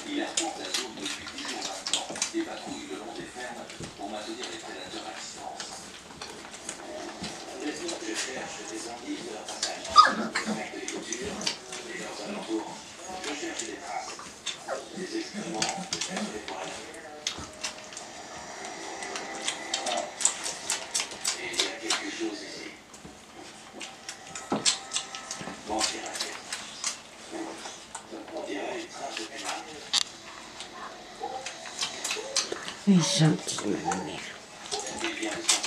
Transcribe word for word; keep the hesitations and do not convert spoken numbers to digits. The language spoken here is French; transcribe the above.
Il arpente la zone depuis dix jours maintenant et patrouille le long des fermes pour maintenir les prédateurs à distance. Laisse-moi que je cherche des indices de leur passage. Respecte les cultures et leurs alentours. Je cherche des traces. Des excréments, peut-être des poils. Et il y a quelque chose ici. Mentir à tête. On dirait une trace de pénal. Elle est gentille, ma mère. Il vient de